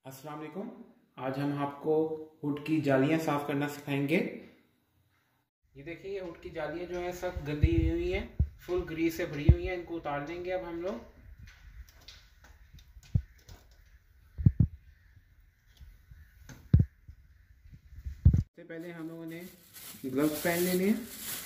अस्सलाम वालेकुम। आज हम आपको हुड की जालियां साफ करना सिखाएंगे। ये देखिए, ये हुड की जालियां जो है सब गंदी हुई हैं, फुल ग्रीस से भरी हुई हैं। इनको उतार देंगे अब हम लोग। सबसे पहले हम लोगों ने ग्लव्स पहन लेने हैं।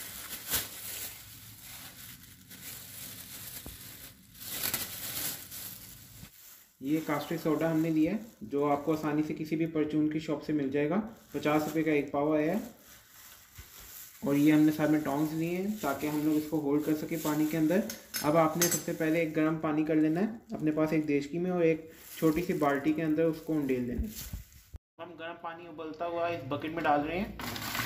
ये कास्टिक सोडा हमने लिया है, जो आपको आसानी से किसी भी परचून की शॉप से मिल जाएगा। 50 रुपये का एक पावा है। और ये हमने साथ में टोंग्स लिए हैं ताकि हम लोग इसको होल्ड कर सके पानी के अंदर। अब आपने सबसे पहले एक गर्म पानी कर लेना है अपने पास एक देशकी में, और एक छोटी सी बाल्टी के अंदर उसको उंडेल देना है। हम गर्म पानी उबलता हुआ इस बकेट में डाल रहे हैं।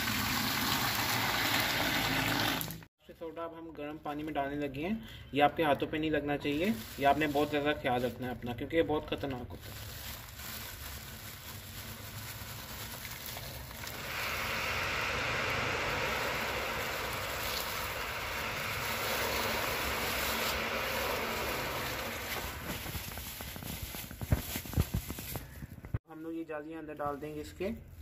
सोडा अब हम गर्म पानी में डालने लगे हैं। ये आपके हाथों पे नहीं लगना चाहिए। ये आपने बहुत ज़्यादा ख्याल रखना है अपना, क्योंकि ये बहुत ख़तरनाक होता है। हम लोग ये जालियां अंदर डाल देंगे इसके,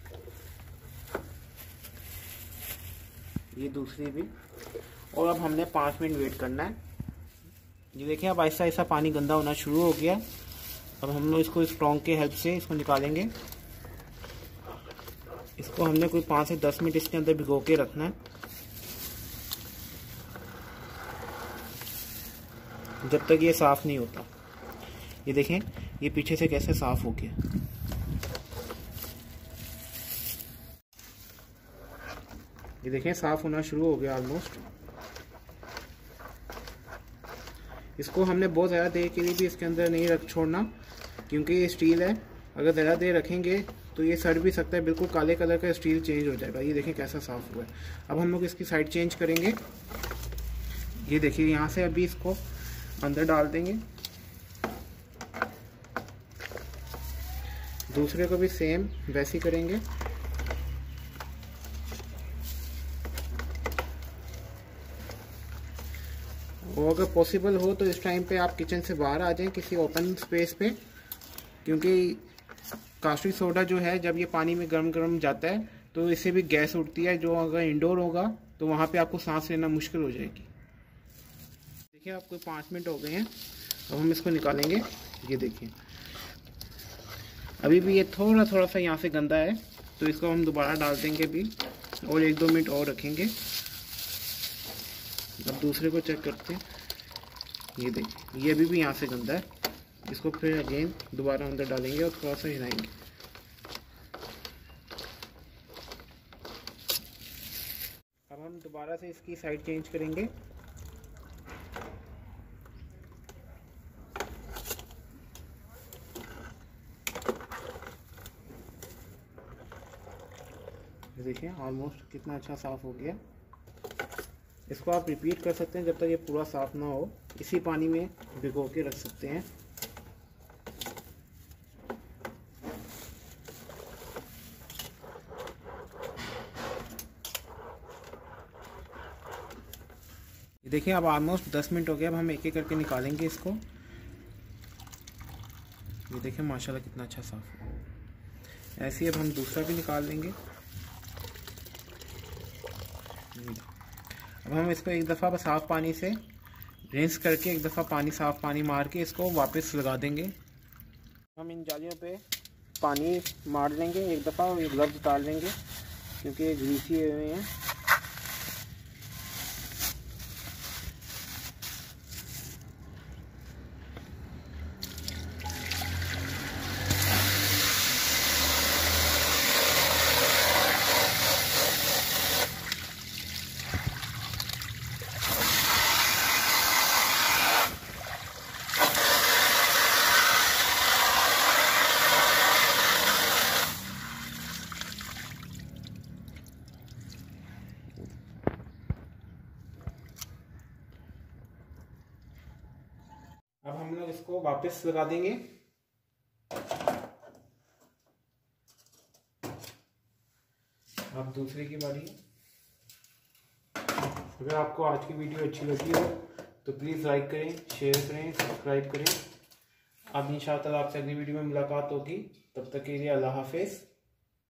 ये दूसरी भी। और अब हमने 5 मिनट वेट करना है। ये देखिए, अब ऐसा ऐसा पानी गंदा होना शुरू हो गया। अब हम लोग इसको स्ट्रॉन्ग के हेल्प से इसको निकालेंगे। इसको हमने कोई 5 से 10 मिनट इसके अंदर भिगो के रखना है, जब तक ये साफ नहीं होता। ये देखें, ये पीछे से कैसे साफ हो गया। ये देखें, साफ होना शुरू हो गया ऑलमोस्ट। इसको हमने बहुत ज़्यादा देर के लिए भी इसके अंदर नहीं रख छोड़ना, क्योंकि ये स्टील है। अगर ज़्यादा देर रखेंगे तो ये सड़ भी सकता है, बिल्कुल काले कलर का स्टील चेंज हो जाएगा। ये देखें कैसा साफ़ हुआ है। अब हम लोग इसकी साइड चेंज करेंगे। ये देखिए, यहाँ से अभी इसको अंदर डाल देंगे। दूसरे को भी सेम वैसे ही करेंगे। और अगर पॉसिबल हो तो इस टाइम पे आप किचन से बाहर आ जाएं किसी ओपन स्पेस पे, क्योंकि कास्टिक सोडा जो है जब ये पानी में गर्म गर्म जाता है तो इससे भी गैस उठती है, जो अगर इंडोर होगा तो वहाँ पे आपको सांस लेना मुश्किल हो जाएगी। देखिए, आपको 5 मिनट हो गए हैं। अब हम इसको निकालेंगे। ये देखिए, अभी भी ये थोड़ा थोड़ा सा यहाँ से गंदा है, तो इसको हम दोबारा डाल देंगे अभी, और 1-2 मिनट और रखेंगे। अब दूसरे को चेक करते हैं। ये देखिए, ये अभी भी यहाँ से गंदा है। इसको फिर अगेन दोबारा अंदर डालेंगे और थोड़ा सा हिलाएंगे। अब हम दोबारा से इसकी साइड चेंज करेंगे। देखिए, ऑलमोस्ट कितना अच्छा साफ हो गया। इसको आप रिपीट कर सकते हैं जब तक ये पूरा साफ ना हो। इसी पानी में भिगो के रख सकते हैं। ये देखिए, अब ऑलमोस्ट 10 मिनट हो गया। अब हम एक एक करके निकालेंगे इसको। ये देखिए, माशाल्लाह कितना अच्छा साफ हो। ऐसे ही अब हम दूसरा भी निकाल लेंगे। अब हम इसको एक दफ़ा साफ़ पानी से रिंस करके, एक दफ़ा साफ़ पानी मार के इसको वापस लगा देंगे। हम इन जालियों पे पानी मार लेंगे एक दफ़ा, और ये ग्लव्स उतार लेंगे क्योंकि ये ग्रीसी हुए हैं। अब हम लोग इसको वापस लगा देंगे। अब दूसरे की बारी। अगर आपको आज की वीडियो अच्छी लगी हो तो प्लीज़ लाइक करें, शेयर करें, सब्सक्राइब करें। अब इंशाअल्लाह आपसे अगली वीडियो में मुलाकात होगी। तब तक के लिए अल्लाह हाफिज़।